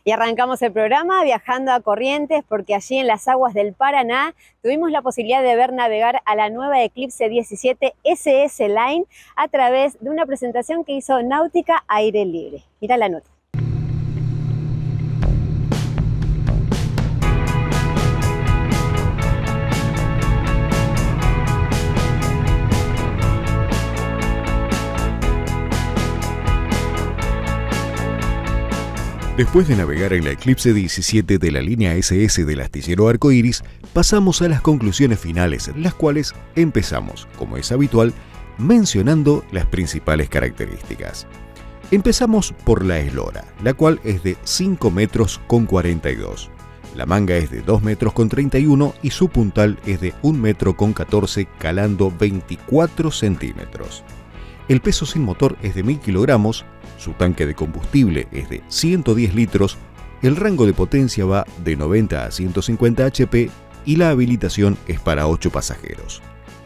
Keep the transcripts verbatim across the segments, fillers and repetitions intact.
Y arrancamos el programa viajando a Corrientes porque allí en las aguas del Paraná tuvimos la posibilidad de ver navegar a la nueva Eclipse diecisiete S S Line a través de una presentación que hizo Náutica Aire Libre. Mira la nota. Después de navegar en la Eclipse diecisiete de la línea S S del astillero Arcoiris, pasamos a las conclusiones finales, las cuales empezamos, como es habitual, mencionando las principales características. Empezamos por la eslora, la cual es de cinco metros con cuarenta y dos. La manga es de dos metros con treinta y uno y su puntal es de un metro con catorce, calando veinticuatro centímetros. El peso sin motor es de mil kilogramos, su tanque de combustible es de ciento diez litros, el rango de potencia va de noventa a ciento cincuenta hache pe y la habilitación es para ocho pasajeros.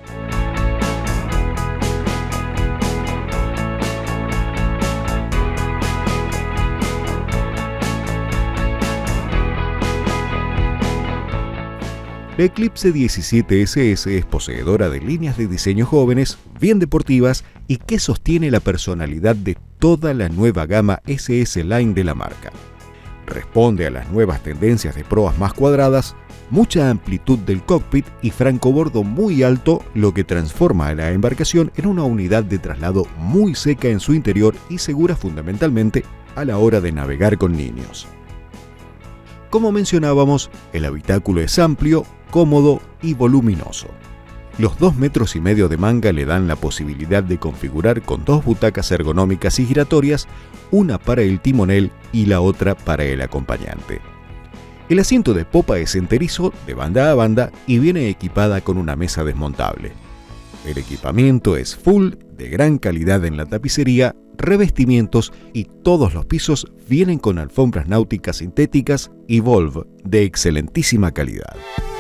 La Eclipse diecisiete S S es poseedora de líneas de diseño jóvenes, bien deportivas y que sostiene la personalidad de toda la nueva gama S S Line de la marca. Responde a las nuevas tendencias de proas más cuadradas, mucha amplitud del cockpit y francobordo muy alto, lo que transforma a la embarcación en una unidad de traslado muy seca en su interior y segura fundamentalmente a la hora de navegar con niños. Como mencionábamos, el habitáculo es amplio, cómodo y voluminoso. Los dos metros y medio de manga le dan la posibilidad de configurar con dos butacas ergonómicas y giratorias, una para el timonel y la otra para el acompañante. El asiento de popa es enterizo de banda a banda y viene equipada con una mesa desmontable. El equipamiento es full, de gran calidad en la tapicería, revestimientos y todos los pisos vienen con alfombras náuticas sintéticas y Volve de excelentísima calidad.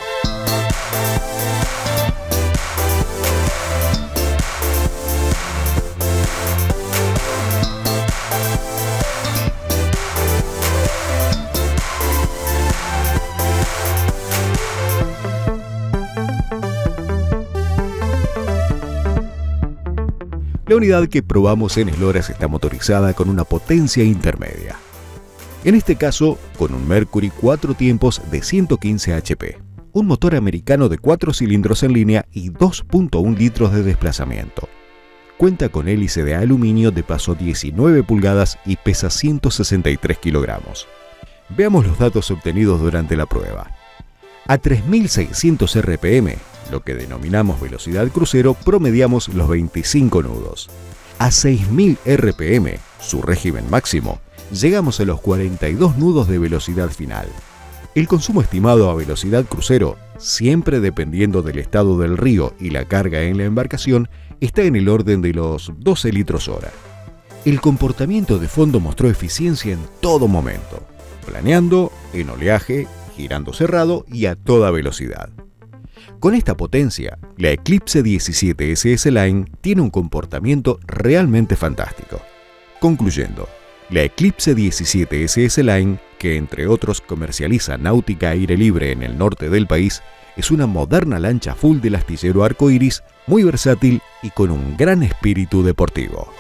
La unidad que probamos en Esloras está motorizada con una potencia intermedia. En este caso, con un Mercury cuatro tiempos de ciento quince hache pe, un motor americano de cuatro cilindros en línea y dos punto uno litros de desplazamiento. Cuenta con hélice de aluminio de paso diecinueve pulgadas y pesa ciento sesenta y tres kilogramos. Veamos los datos obtenidos durante la prueba. A tres mil seiscientos erre pe eme, lo que denominamos velocidad crucero, promediamos los veinticinco nudos. A seis mil erre pe eme, su régimen máximo, llegamos a los cuarenta y dos nudos de velocidad final. El consumo estimado a velocidad crucero, siempre dependiendo del estado del río y la carga en la embarcación, está en el orden de los doce litros hora. El comportamiento de fondo mostró eficiencia en todo momento, planeando, en oleaje, girando cerrado y a toda velocidad. Con esta potencia, la Eclipse diecisiete S S Line tiene un comportamiento realmente fantástico. Concluyendo, la Eclipse diecisiete S S Line, que entre otros comercializa Náutica Aire Libre en el norte del país, es una moderna lancha full del astillero Arcoiris, muy versátil y con un gran espíritu deportivo.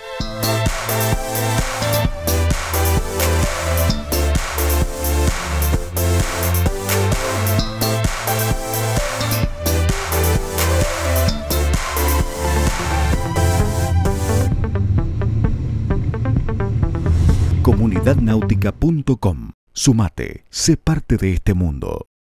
comunidad náutica punto com. Sumate, sé parte de este mundo.